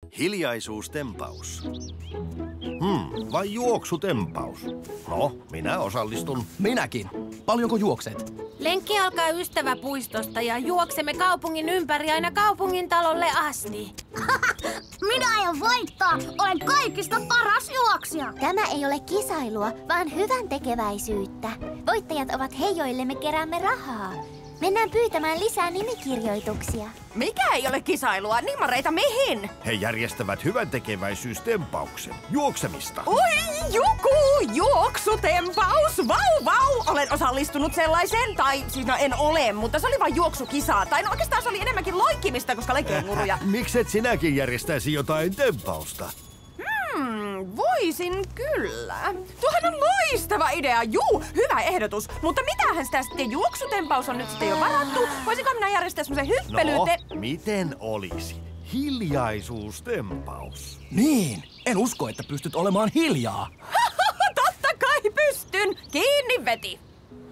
Hiljaisuustempaus. Vai juoksutempaus? No, minä osallistun. Minäkin. Paljonko juokset? Lenkki alkaa ystäväpuistosta ja juoksemme kaupungin ympäri aina kaupungin talolle asti. Minä aion voittaa! Olen kaikista paras juoksija! Tämä ei ole kisailua, vaan hyvän tekeväisyyttä. Voittajat ovat he, joille me keräämme rahaa. Mennään pyytämään lisää nimikirjoituksia. Mikä ei ole kisailua? Nimareita mihin? He järjestävät hyvän tekeväisyystempauksen. Juoksemista. Oi, joku juoksutempaus! Vau, vau! Olen osallistunut sellaiseen, tai siis no en ole, mutta se oli vain juoksukisa. Tai no oikeastaan se oli enemmänkin loikkimista, koska olen kenguruja. Mikset sinäkin järjestäisi jotain tempausta? Voisin kyllä. Tuohan on loistava idea. Juu, hyvä ehdotus. Mutta mitähän sitä sitten juoksutempaus on nyt sitten jo varattu? Voisinko minä järjestää semmoisen hyppelyte... No, miten olisi? Hiljaisuustempaus. Niin, en usko, että pystyt olemaan hiljaa. Totta kai pystyn. Kiinni veti.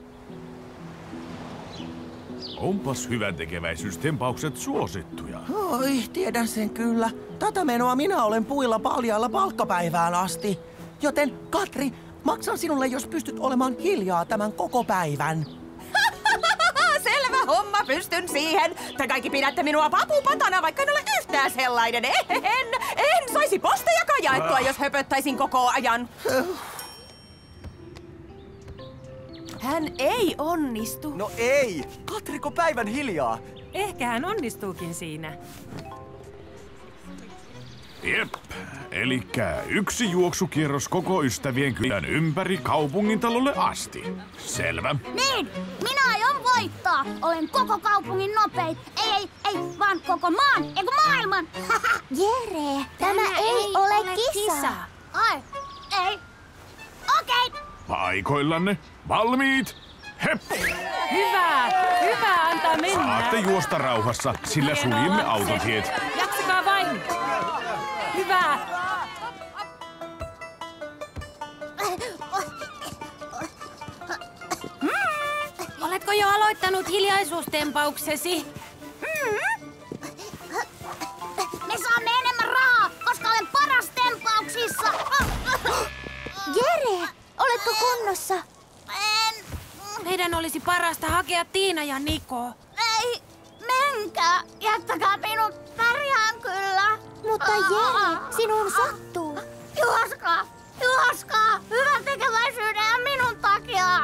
Onpas hyväntekeväisyystempaukset suosittuja. Oi, tiedän sen kyllä. Tätä menoa minä olen puilla paljaalla palkkapäivään asti. Joten, Katri, maksan sinulle, jos pystyt olemaan hiljaa tämän koko päivän. Selvä homma, pystyn siihen. Te kaikki pidätte minua papupatana, vaikka en ole yhtään sellainen. En saisi postejakaan jaettua, jos höpöttäisin koko ajan. Hän ei onnistu. No ei! Katriko päivän hiljaa? Ehkä hän onnistuukin siinä. Jep, elikkä yksi juoksukierros koko ystävien kylän ympäri kaupungintalolle asti. Selvä. Niin! Minä aion voittaa! Olen koko kaupungin nopein. Ei, vaan koko maan, eiku maailman! Jere, tämä ei ole kisa. Ai, ei. Okei. Paikoillanne. Valmiit? Hep! Hyvä, antaa mennä. Saatte juosta rauhassa, sillä suljemme autotiet. Jaksakaa vain. Hyvä. Oletko jo aloittanut hiljaisuustempauksesi? Me saamme enemmän rahaa, koska olen paras tempauksissa. Jere, oletko kunnossa? En. Meidän olisi parasta hakea Tiina ja Niko. Ei, menkää. Jättäkää minut, pärjään kyllä. Mutta Jere, sinun sattuu. Juoskaa, hyvän tekeväisyyden ja minun takia.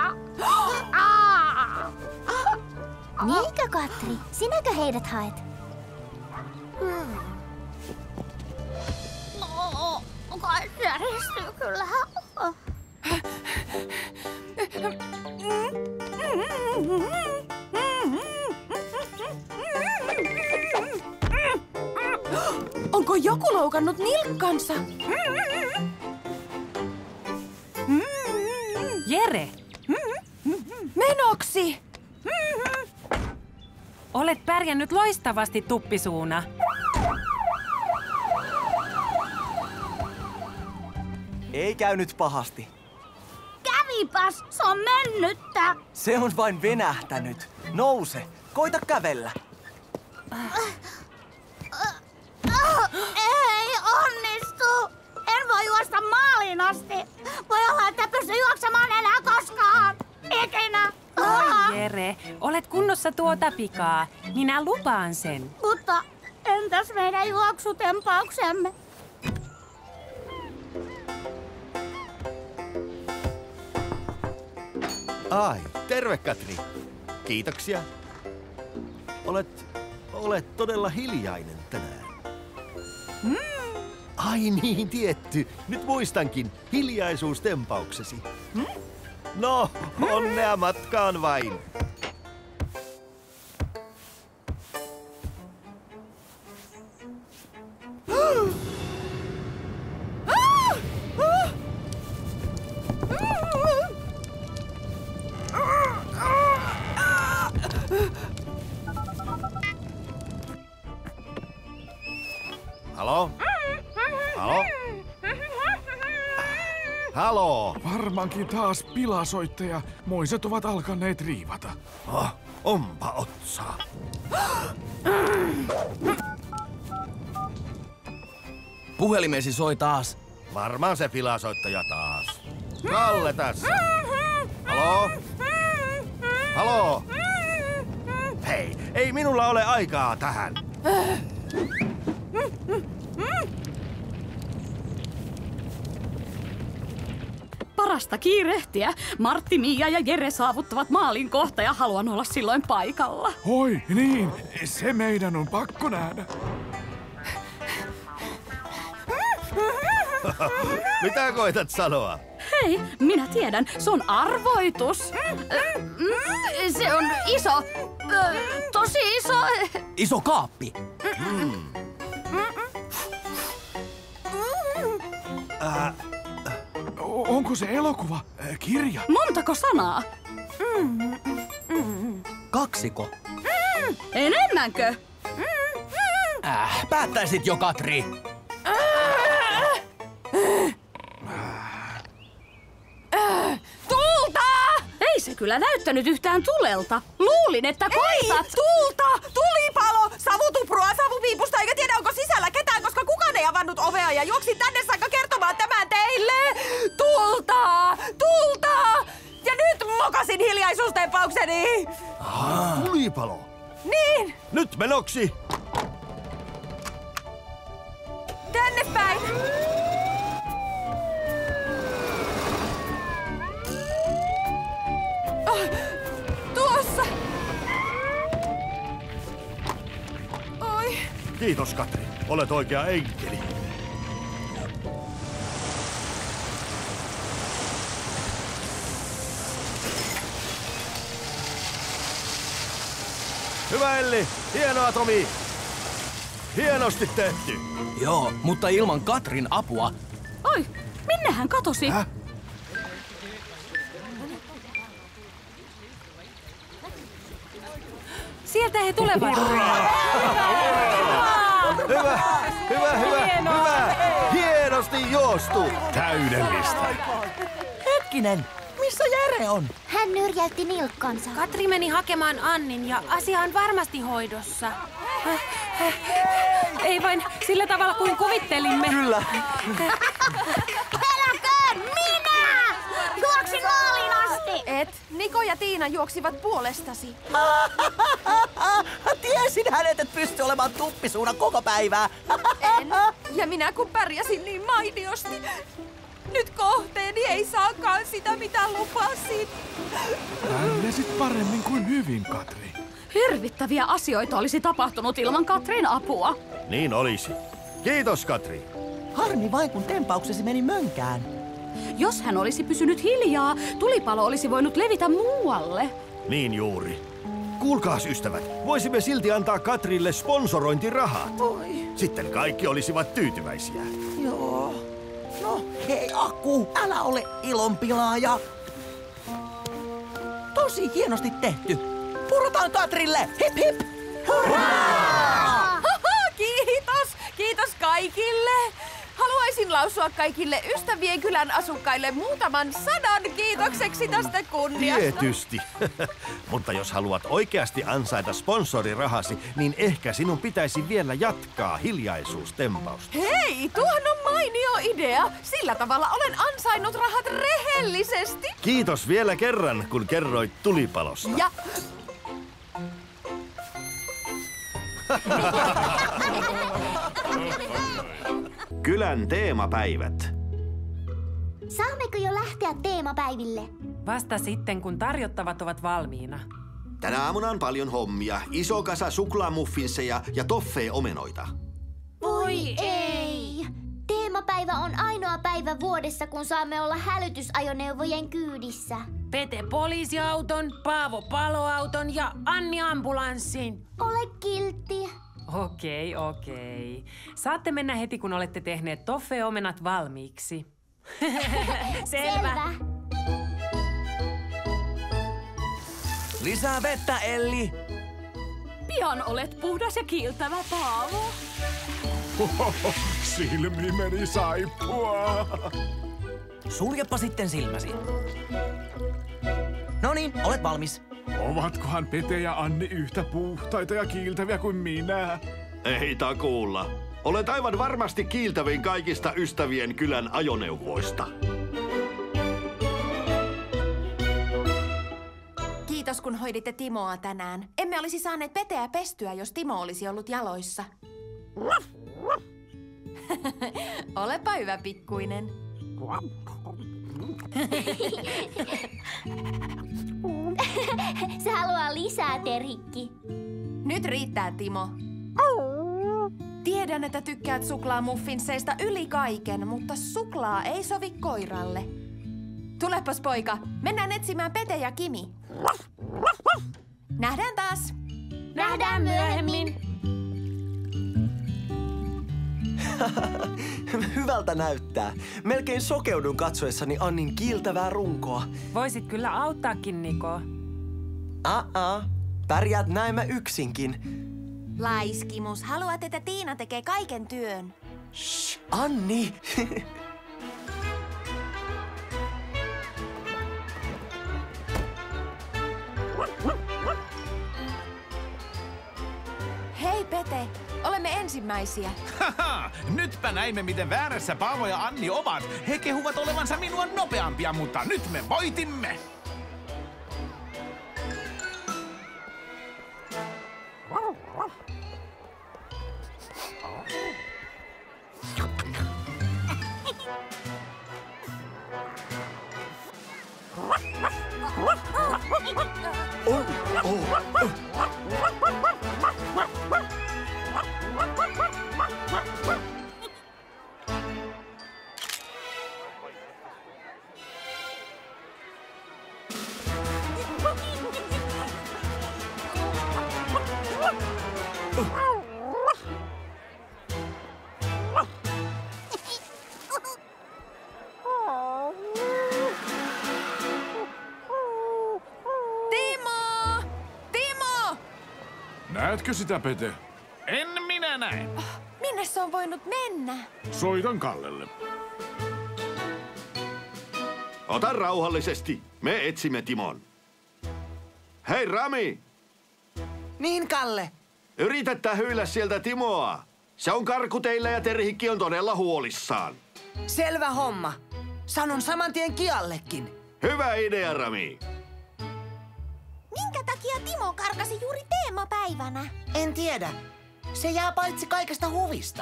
Niinkö, Katri? Sinäkö heidät haet? Kai järjestyy kyllä. Onko joku loukannut nilkkansa? Jere, Menoksi! olet pärjännyt loistavasti, tuppisuuna. Ei käynyt pahasti. Kävipäs, se on mennyttä. Se on vain venähtänyt. Nouse, koita kävellä. Ei onnistu. En voi juosta maaliin asti. Voi olla, että pysty juoksemaan enää koskaan. Ikinä. Oi Jere, olet kunnossa tuota pikaa. Minä lupaan sen. Mutta entäs meidän juoksutempauksemme? Ai, terve Katri. Kiitoksia. Olet todella hiljainen tänään. Ai niin, tietty. Nyt muistankin hiljaisuustempauksesi. No, onnea matkaan vain. Halo? Halo? Halo? Varmaankin taas pilasoittaja. Moiset ovat alkaneet riivata. Onpa otsaa. Puhelimesi soi taas. Varmaan se pilasoittaja taas. Kalle tässä. Halo? Halo? Hei, ei minulla ole aikaa tähän. Parasta kiirehtiä. Martti, Mia ja Jere saavuttavat maalin kohta ja haluan olla silloin paikalla. Oi, niin. Se meidän on pakko nähdä. Mitä koetat sanoa? Hei, minä tiedän. Se on arvoitus. Se on iso. Tosi iso. Iso kaappi. Onko se elokuva? Kirja? Montako sanaa? 2. Enemmänkö? Päättäisit jo, Katri. Tulta! Ei se kyllä näyttänyt yhtään tulelta. Luulin, että koitat. Tulta! Tulipalo! Savutuprua savupiipusta eikä tiedä onko sisällä ketään, koska kukaan ei avannut ovea ja juoksin tänne saakka kertomaan tämän teille! Tulta! Tulta! Ja nyt mokasin hiljaisuustempaukseni! Tulipalo. Niin! Nyt menoksi. Tänne päin! Tuossa! Oi! Kiitos, Katri. Olet oikea enkeli. Hyvä Elli! Hienoa, Tomi! Hienosti tehty! Joo, mutta ilman Katrin apua. Oi, minne hän katosi? Sieltä he tulevat. Hyvä! Hienosti juostu! Täydellistä. Hetkinen, missä Jere on? Hän nyrjäytti nilkkansa. Katri meni hakemaan Annin ja asia on varmasti hoidossa. Ei vain sillä tavalla kuin kuvittelimme. Kyllä. Peläköön minä! Juoksin maaliin asti! Et, Niko ja Tiina juoksivat puolestasi. Tiesin hänet, et pysty olemaan tuppisuuna koko päivää. En. Ja minä kun pärjäsin niin mainiosti. Nyt kohteeni ei saakaan sitä, mitä lupasin. Pärjäsit paremmin kuin hyvin, Katri. Hirvittäviä asioita olisi tapahtunut ilman Katrin apua. Niin olisi. Kiitos, Katri. Harmi vain, kun tempauksesi meni mönkään. Jos hän olisi pysynyt hiljaa, tulipalo olisi voinut levitä muualle. Niin juuri. Kuulkaas, ystävät, voisimme silti antaa Katrille sponsorointirahat. Sitten kaikki olisivat tyytyväisiä. Joo. No, hei Aku, älä ole ilonpilaaja. Tosi hienosti tehty. Purutaan Katrille! Hip hip! Hurraa! Kiitos! Kiitos kaikille! Haluaisin lausua kaikille ystävien kylän asukkaille muutaman sadan kiitokseksi tästä kunniasta. Tietysti. Mutta jos haluat oikeasti ansaita sponsorirahasi, niin ehkä sinun pitäisi vielä jatkaa hiljaisuustempausta. Hei, tuohan on mainio idea. Sillä tavalla olen ansainnut rahat rehellisesti. Kiitos vielä kerran, kun kerroit tulipalosta. Ja Kylän teemapäivät. Saammeko jo lähteä teemapäiville? Vasta sitten, kun tarjottavat ovat valmiina. Tänä aamuna on paljon hommia. Iso kasa suklaamuffinseja ja toffee-omenoita. Voi ei! Teemapäivä on ainoa päivä vuodessa, kun saamme olla hälytysajoneuvojen kyydissä. Pete poliisiauton, Paavo paloauton ja Anni ambulanssin. Ole kiltti. Okei. Saatte mennä heti, kun olette tehneet toffee-omenat valmiiksi. Selvä. Lisää vettä, Elli. Pian olet puhdas ja kiiltävä, Paavo. Silmiin meni saippua. Suljepa sitten silmäsi. Noniin, olet valmis. Ovatkohan Pete ja Anni yhtä puhtaita ja kiiltäviä kuin minä? Ei takuulla. Olet aivan varmasti kiiltävin kaikista ystävien kylän ajoneuvoista. Kiitos, kun hoiditte Timoa tänään. Emme olisi saaneet Peteä pestyä, jos Timo olisi ollut jaloissa. Olepa hyvä, pikkuinen. Se haluaa lisää, Terhikki. Nyt riittää, Timo. Tiedän, että tykkäät suklaamuffinsseista yli kaiken, mutta suklaa ei sovi koiralle. Tulepas, poika. Mennään etsimään Pete ja Kimi. Nähdään taas. Nähdään myöhemmin. Hyvältä näyttää. Melkein sokeudun katsoessani Annin kiiltävää runkoa. Voisit kyllä auttaakin, Niko. Pärjäät näemmä yksinkin. Laiskimus, haluat, että Tiina tekee kaiken työn. Shh, Anni! Hei, Pete. Olemme ensimmäisiä. Haha, nytpä näimme, miten väärässä Paavo ja Anni ovat. He kehuvat olevansa minua nopeampia, mutta nyt me voitimme. Näetkö sitä, Pete? En minä näe. Minne se on voinut mennä? Soitan Kallelle. Ota rauhallisesti. Me etsimme Timon. Hei, Rami! Niin, Kalle. Yritä tähyillä sieltä Timoa. Se on karkuteillä ja Terhikki on todella huolissaan. Selvä homma. Sanon saman tien Kiallekin. Hyvä idea, Rami. Minkä takia Timo karkasi juuri teemapäivänä? En tiedä. Se jää paitsi kaikesta huvista.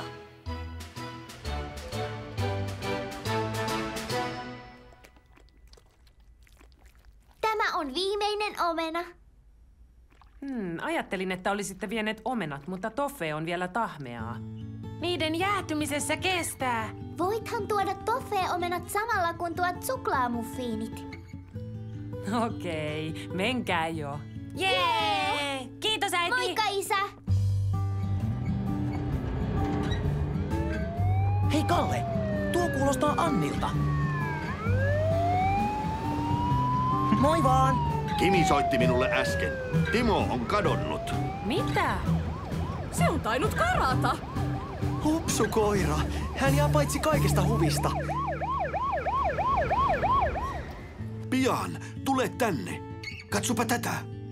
Tämä on viimeinen omena. Ajattelin, että olisitte vieneet omenat, mutta toffee on vielä tahmeaa. Niiden jäätymisessä kestää. Voithan tuoda toffee-omenat samalla kun tuot suklaamuffiinit. Okei, menkää jo. Jee! Kiitos, äiti! Moikka, isä! Hei, Kalle. Tuo kuulostaa Annilta. Moi vaan! Kimi soitti minulle äsken. Timo on kadonnut. Mitä? Se on tainnut karata. Hupsukoira. Hän jää paitsi kaikesta huvista. Pian, tule tänne. Katsopa tätä.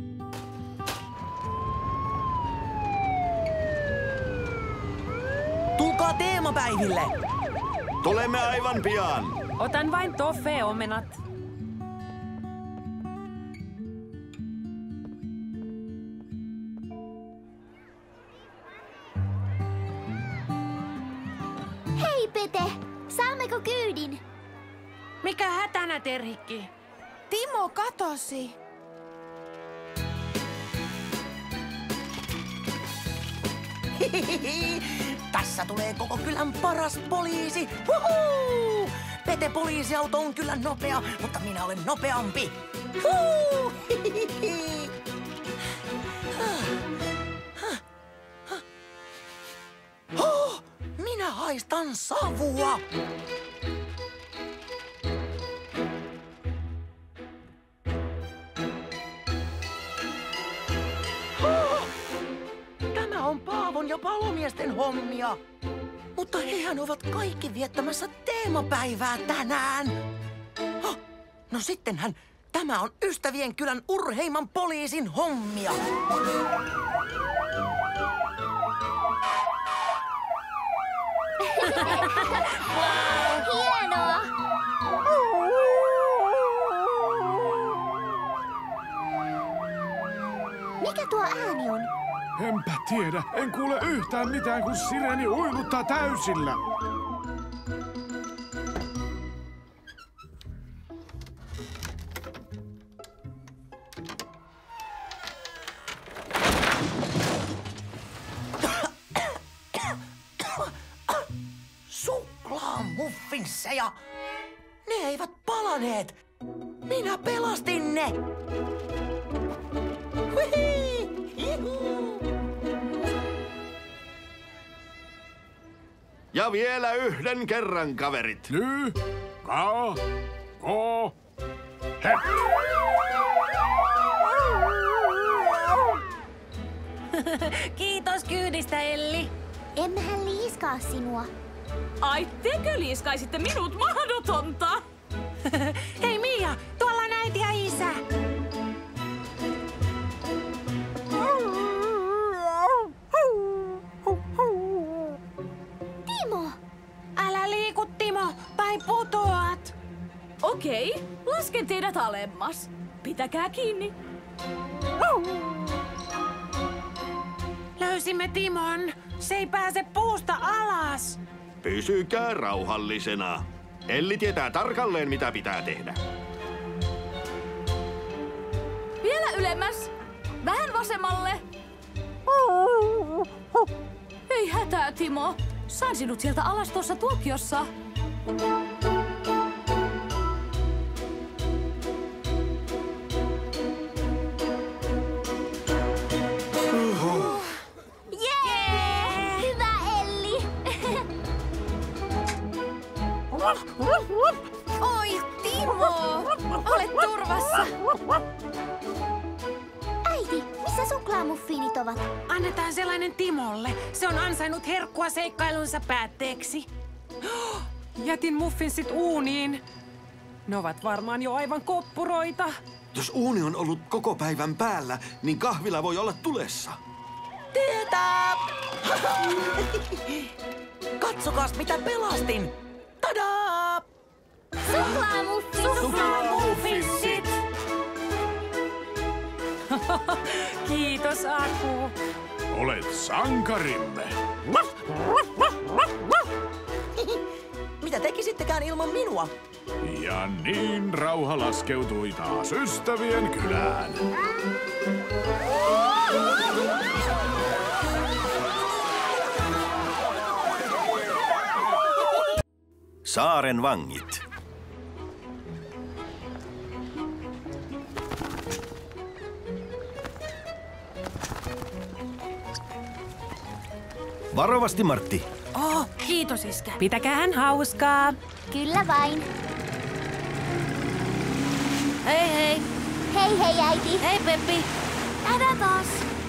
Tulkaa teemapäiville! Tulemme aivan pian. Otan vain toffee-omenat. Hei, Pete! Saammeko kyydin? Mikä hätänä, Terhikki? Timo katosi. Tässä tulee koko kylän paras poliisi. Huhuu! Pete poliisiauto on kyllä nopea, mutta minä olen nopeampi. Huu! Oh, minä haistan savua. Tämä on Paavon ja palomiesten hommia. Mutta hehän ovat kaikki viettämässä teemapäivää tänään. No sittenhän tämä on Ystävien kylän urheimman poliisin hommia. Hienoa! Mikä tuo ääni on? Enpä tiedä. En kuule yhtään mitään, kun sireeni uinuttaa täysillä. Suklaamuffinsseja! Ne eivät palaneet! Minä pelastin ne! Huhii! Juhuu! Ja vielä yhden kerran, kaverit. Ny, ka, ko, he. Kiitos kyydistä, Elli. Emmehän liiskaa sinua. Ai, tekö liiskaisitte minut? Mahdotonta! Hei Mia, tuolla on äiti ja isä. Timo! Älä liiku, Timo, tai putoat. Okei, lasken teidät alemmas. Pitäkää kiinni. Löysimme Timon. Se ei pääse puusta alas. Pysykää rauhallisena. Elli tietää tarkalleen, mitä pitää tehdä. Vielä ylemmäs. Vähän vasemmalle. Ei hätää, Timo. Saan sinut sieltä alas tuossa tuokiossa. Jee! Hyvä, Elli! Oi, Timo! Olet turvassa. Äiti, missä suklaamuffinit ovat? Annetaan sellainen Timolle. Se on ansainnut herkkua seikkailunsa päätteeksi. Jätin muffinsit uuniin. Ne ovat varmaan jo aivan koppuroita. Jos uuni on ollut koko päivän päällä, niin kahvila voi olla tulessa. Tietää! Katsokaas, mitä pelastin! Tadaa! Suklaamuffinsit! Kiitos, Aku. Olet sankarimme. Mitä tekisittekään ilman minua? Ja niin rauha laskeutui taas ystävien kylään. Saaren vangit. Varovasti, Martti. Oh, kiitos, iskä. Pitäkäähän hauskaa. Kyllä vain. Hei, hei. Hei, hei, äiti. Hei, Peppi. Nähdään taas.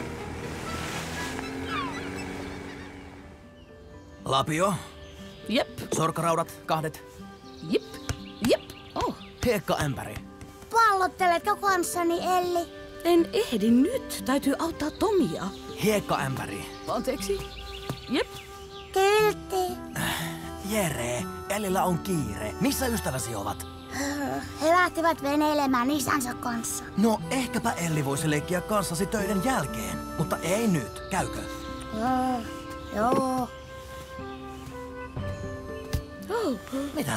Lapio. Jep. Sorkkaraudat, 2. Jep. Jep. Oh. Hiekkaämpäri. Pallotteletko kanssani, Elli? En ehdi nyt. Täytyy auttaa Tomia. Hiekkaämpäri. Anteeksi. Jep. Kyltti. Jere, Ellillä on kiire. Missä ystäväsi ovat? He lähtivät veneilemään isänsä kanssa. No, ehkäpä Elli voisi leikkiä kanssasi töiden jälkeen. Mutta ei nyt. Käykö? Joo. Oh. Mitä?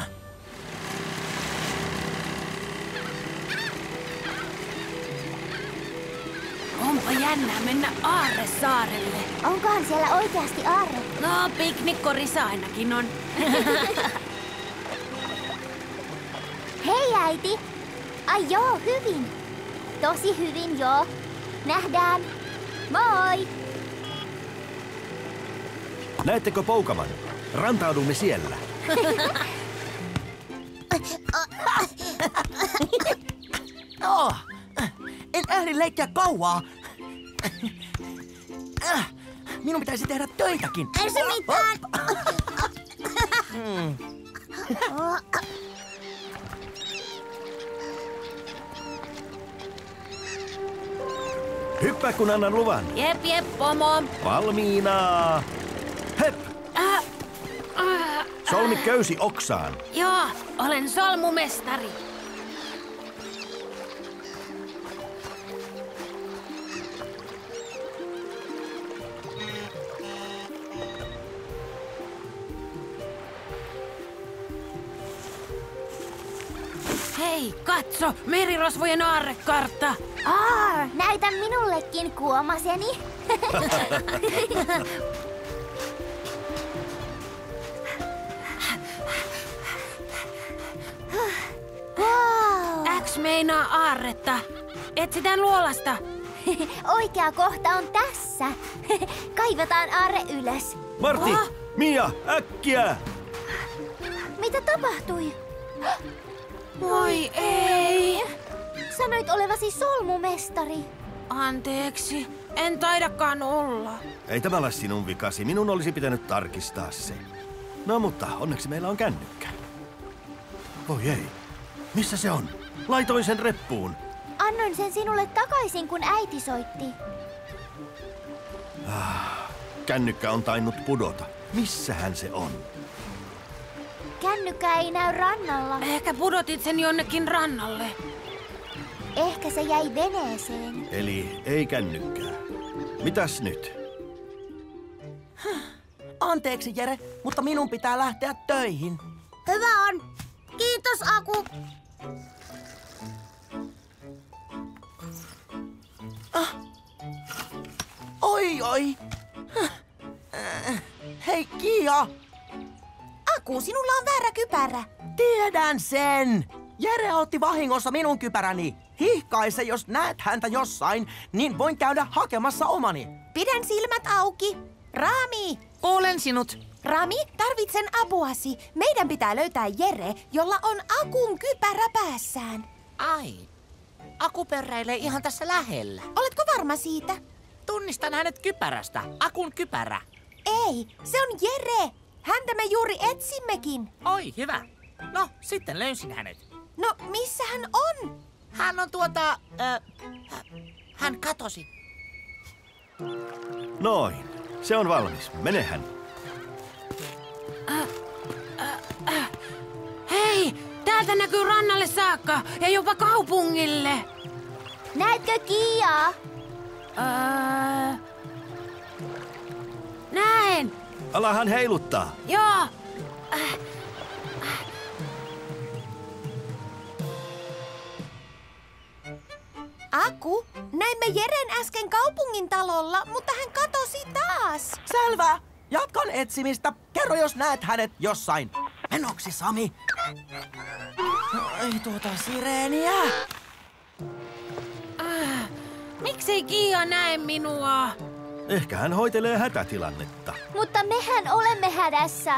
Onpa jännää mennä Aarresaarelle. Onkohan siellä oikeasti aarre? No, piknikkorissa ainakin on. Hei, äiti. Ai joo, hyvin. Tosi hyvin, joo. Nähdään. Moi! Näettekö Poukaman? Rantaudumme siellä. Oh, en ehdi leikkiä kauaa. Minun pitäisi tehdä töitäkin. Ei se mitään. Hyppää, kun annan luvan. Jep, jep, pomo. Valmiina. Hep! Solmi köysi oksaan. Joo, olen solmumestari. Hei, katso! Merirosvojen aarrekartta! Näytä minullekin kuomaseni. Wow. X meinaa aarretta. Etsitään luolasta. Oikea kohta on tässä. Kaivetaan aarre ylös. Martti! Mia, äkkiä! Mitä tapahtui? Voi ei! Sanoit olevasi solmumestari. Anteeksi, en taidakaan olla. Ei tämä ole sinun vikasi. Minun olisi pitänyt tarkistaa se. No mutta onneksi meillä on kännykkä. Voi ei. Missä se on? Laitoin sen reppuun. Annoin sen sinulle takaisin, kun äiti soitti. Kännykkä on tainnut pudota. Missähän se on? Kännykkä ei näy rannalla. Ehkä pudotit sen jonnekin rannalle. Ehkä se jäi veneeseen. Eli ei kännykkää. Mitäs nyt? Anteeksi, Jere, mutta minun pitää lähteä töihin. Hyvä on. Kiitos, Aku. Oi. Hei, Kia. Aku, sinulla on väärä kypärä. Tiedän sen. Jere otti vahingossa minun kypäräni. Hihkaise, jos näet häntä jossain, niin voin käydä hakemassa omani. Pidän silmät auki. Rami! Kuulen sinut. Rami, tarvitsen apuasi. Meidän pitää löytää Jere, jolla on Akun kypärä päässään. Ai, Aku pörräilee ihan tässä lähellä. Oletko varma siitä? Tunnistan hänet kypärästä. Akun kypärä. Ei, se on Jere. Häntä me juuri etsimmekin. Oi, hyvä. No, sitten löysin hänet. No, missä hän on? Hän on hän katosi. Noin. Se on valmis. Menehän. Hei, täältä näkyy rannalle saakka ja jopa kaupungille. Näetkö Kiaa? Näen. Alahan heiluttaa. Joo. Aku, näimme Jeren äsken kaupungin talolla, mutta hän katosi taas. Selvä. Jatkan etsimistä. Kerro, jos näet hänet jossain. Menoksi, Sami. Ei tuota sireeniä. Miksei Kia näe minua? Ehkä hän hoitelee hätätilannetta. Mutta mehän olemme hädässä.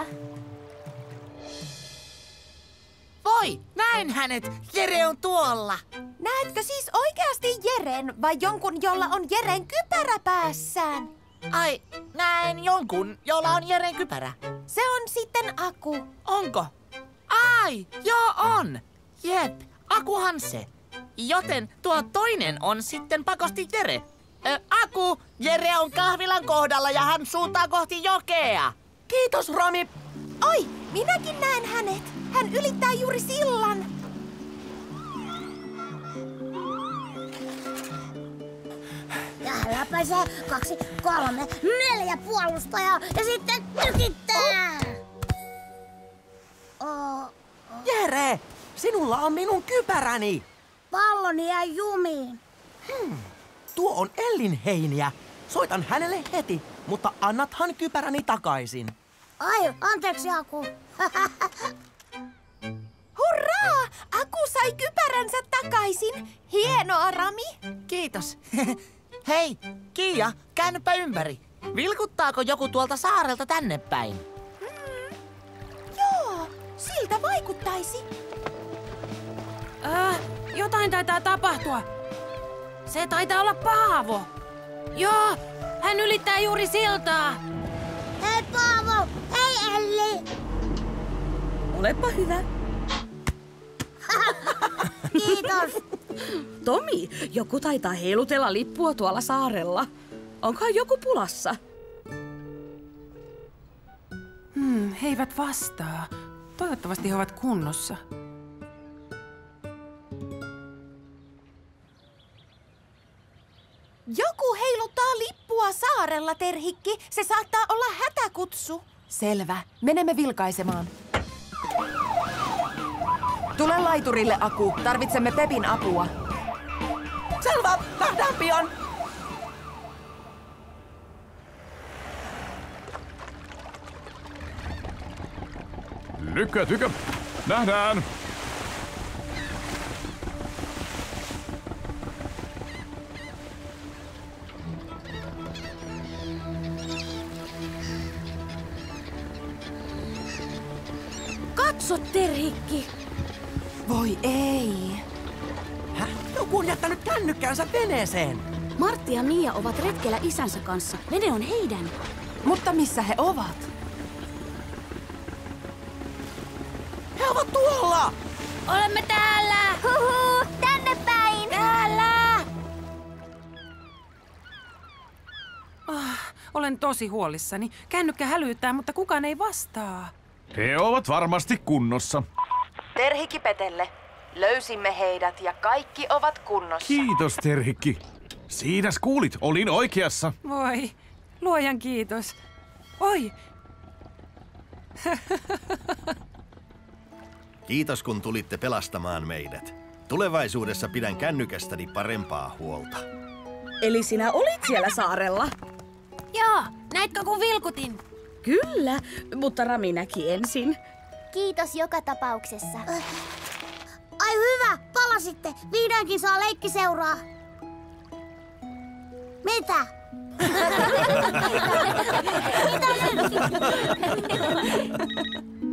Voi, näin hänet. Jere on tuolla. Näetkö siis oikeasti Jeren vai jonkun, jolla on Jeren kypärä päässään? Ai, näin jonkun, jolla on Jeren kypärä. Se on sitten Aku. Onko? Ai, joo on. Jep, Akuhan se. Joten tuo toinen on sitten pakosti Jere. Aku, Jere on kahvilan kohdalla ja hän suuntaa kohti jokea. Kiitos, Rami. Oi, minäkin näen hänet. Hän ylittää juuri sillan. Ja läpäisee 2, 3, 4 puolustajaa ja sitten tykittää. Jere, sinulla on minun kypäräni. Palloni jäi jumiin. Tuo on Ellin heiniä. Soitan hänelle heti, mutta annathan kypäräni takaisin. Ai, anteeksi, Aku. Hurraa! Aku sai kypäränsä takaisin. Hienoa, Rami. Kiitos. Hei, Kiia, käännypä ympäri. Vilkuttaako joku tuolta saarelta tänne päin? Joo, siltä vaikuttaisi. Jotain taitaa tapahtua. Se taitaa olla Paavo. Joo, hän ylittää juuri siltaa. Hei, Paavo! Hei, Elli! Olepa hyvä. Kiitos. Tomi, joku taitaa heilutella lippua tuolla saarella. Onkohan joku pulassa? He eivät vastaa. Toivottavasti he ovat kunnossa. Joku heiluttaa lippua saarella, Terhikki. Se saattaa olla hätäkutsu. Selvä. Menemme vilkaisemaan. Tule laiturille, Aku. Tarvitsemme Pepin apua. Selvä, nähdään pian. Lykkö, tykö. Nähdään. Katso, Terhikki. Voi ei. Häh? Joku on jättänyt kännykkäänsä veneeseen. Martti ja Mia ovat retkellä isänsä kanssa. Vene on heidän. Mutta missä he ovat? He ovat tuolla! Olemme täällä! Huhu, tänne päin! Täällä! Olen tosi huolissani. Kännykkä hälyttää, mutta kukaan ei vastaa. He ovat varmasti kunnossa. Terhikki Petelle. Löysimme heidät ja kaikki ovat kunnossa. Kiitos, Terhikki. Siinäs kuulit, olin oikeassa. Voi, luojan kiitos. Oi! Kiitos, kun tulitte pelastamaan meidät. Tulevaisuudessa pidän kännykästäni parempaa huolta. Eli sinä olit siellä saarella? Joo, näitkö kun vilkutin? Kyllä, mutta Rami näki ensin. Kiitos joka tapauksessa. Ai hyvä, palasitte. Vihdoinkin saa leikki seuraa. Mitä? Mitä nyt?